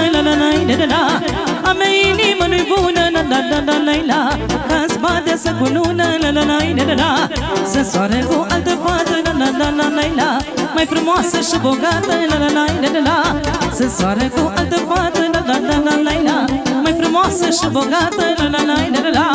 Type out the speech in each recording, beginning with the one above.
la la la la. A mea inimă nu-i bună, la la la la la la. Că-ți bate să cunună, la la la la la. Să soare cu altă fată, la la la la la la. Mai frumoasă și bogată, la la la la la. Să soare cu altă fată, la la la la la la. Mai frumoasă și bogată, la la la la la.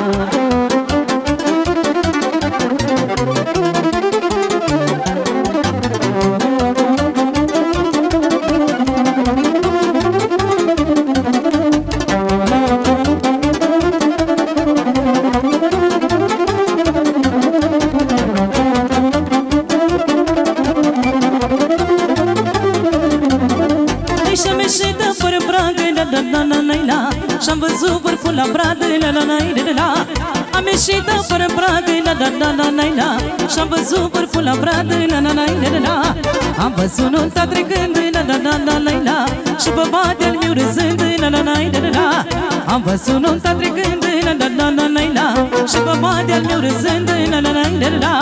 Și-am văzut vârful la bradă, la la la la la. Am ieșit fără bradă, la la la la la la. Și-am văzut vârful la bradă, la la la la la. Am văzut nunta trecând, la la la la la la. Și băbatul meu râzând, la la la la la. Am văzut nunta trecând, la la la la la la. Și băbatul meu râzând, la la la la la.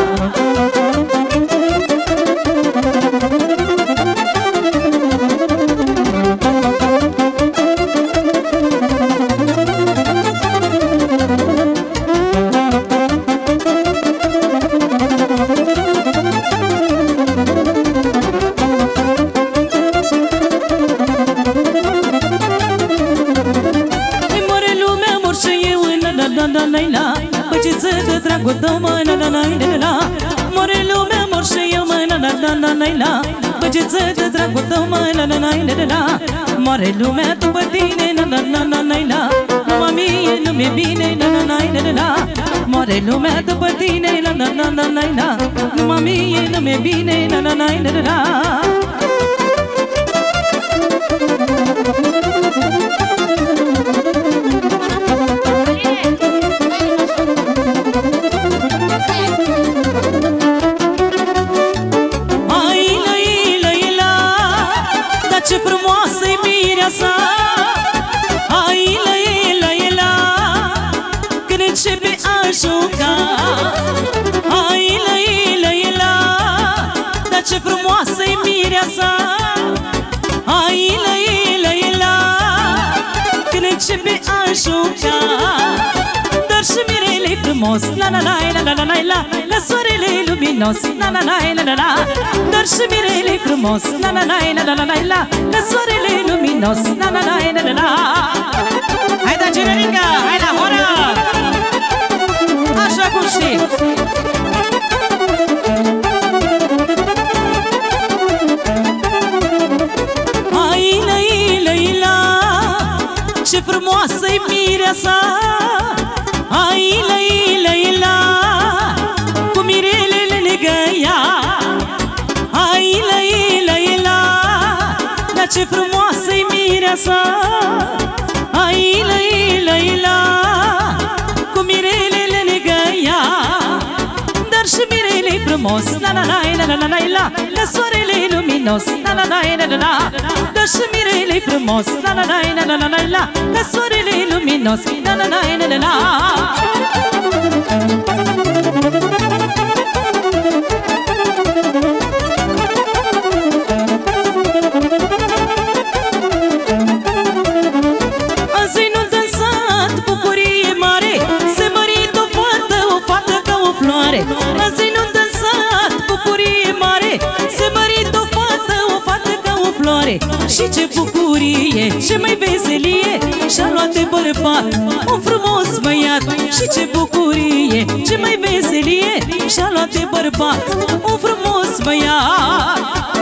Dragul tău, mă, la la la la la. More lumea, mor și eu, mă, la la la la la la. Băgeță de dragul tău, mă, la la la la la. Moare lumea după tine, la la la la la la. Numai mie nu mi-e bine, la la la la la. Moare lumea după tine, la la la la la la. Numai mie nu mi-e bine, la la la la la. Ce frumoasă-i mireasa, ai la la, când începe a juca. Ai la la, dar ce frumoasă-i mireasa, ai la la, când începe a juca. Dar și mirele-i frumos, la la la la la la la. La soarele-i luminos, la la la la la la. Dar și mirele-i frumos, la la la la la la la. La soarele-i luminos, la la la la la la. Hai da, Generica, hai la horă! Așa cum știi. Ai la la, ce frumoasă-i mireasa. Ai la la, cu mirelele lângă ea. Ai la la, dar ce frumoasă-i mireasa. Ai la la, cu mirelele lângă ea. Dar și mirele-i frumos, la la la la la la la. La soarele-i luminos, la la la la la la. Dar și mirele-i frumos, la la la la la la la. La soarele-i luminos, la la la la la la. Azi nu dă sat, bucurie mare. Se mărit o fată ca o floare. Azi nu dă sat, bucurie mare. Se mărit o fată ca o floare. Și ce bucurie, ce mai veselie. Și-a luat de bărbat un frumos băiat. Și ce bucurie, ce mai veselie. Și-a luat de bărbat un frumos băiat.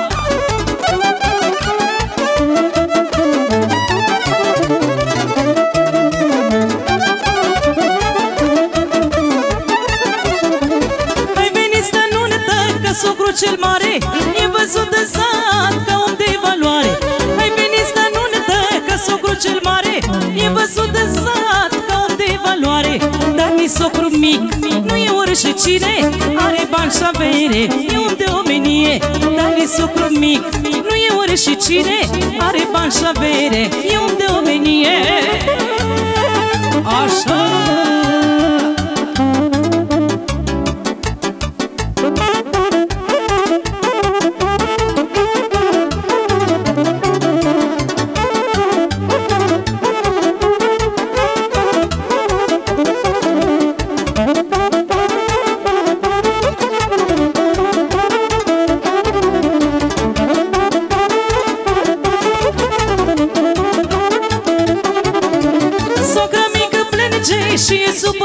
Socru cel mare e văzut în sat ca om de valoare. Ai venit sta nuntă ca socru cel mare e văzut în sat ca om de valoare. Dar nici socru mic nu e oricine, are bani și avere, e om de omenie. Dar nici socru mic nu e oricine, are bani și avere, e om de omenie. Așa.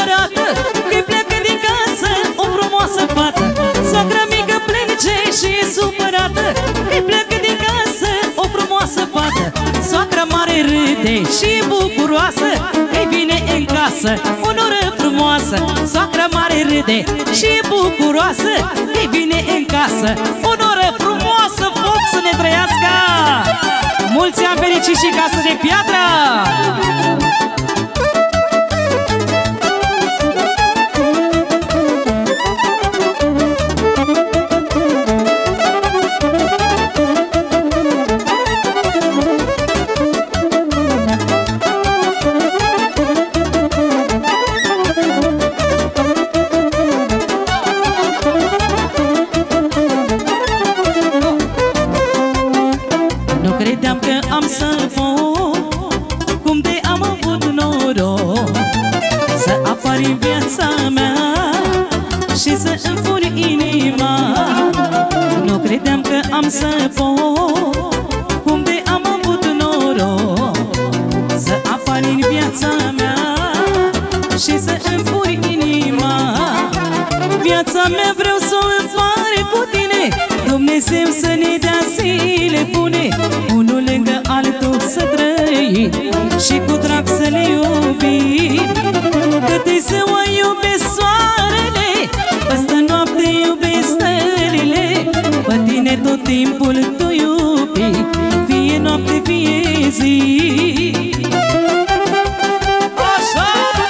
supărată că pleacă din casă o frumoasă fată. Soacra mică plânge și e supărată că pleacă din casă o frumoasă fată. Soacra mare râde și e bucuroasă că-i vine în casă o noră frumoasă. Soacra mare râde și e bucuroasă că-i vine în casă o noră frumoasă. Pot să ne trăiască mulți ani fericiți și casă de piatră! În viața mea și să îmi furi inima. Nu credeam că am să pot, cum de am avut noroc să apari în viața mea și să îmi furi inima. Viața mea vreau să o împare cu tine, Dumnezeu să ne dea zile bune, unul lângă altul să trăim și cu drag să ne iubim. Că te ziua iubesc soarele, păstă noapte iubesc stările, pe tine tot timpul tu iubi, fie noapte, fie zi. Așa!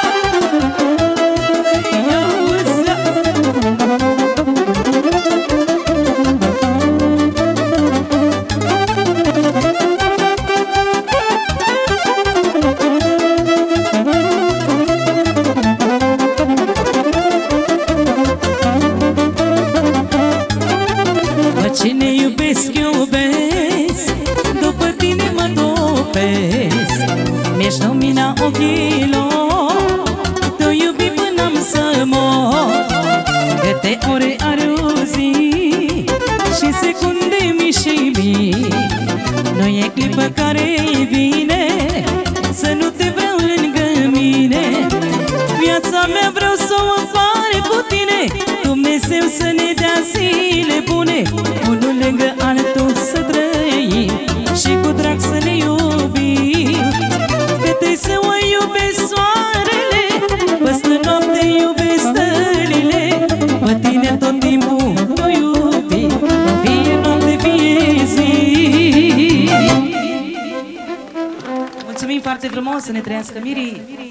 Cine iubesc, iubesc, după tine mă topesc. Mi-ești lumina ochilor, te iubi până-am să mor. Câte ore are o zi și secunde mii și mii, nu e clipă care-i vine să nu te vreau lângă mine. Viața mea vreau să o împare cu tine, Dumnezeu să ne dea zile bune, unul lângă altul să trăim și cu drag să ne iubim. Fete să o iubesc soarele, păstă noapte iubesc stările, pe tine tot timpul tu iubi, fie noapte, fie zi. Mulțumim foarte frumos, să ne trăiască mirii.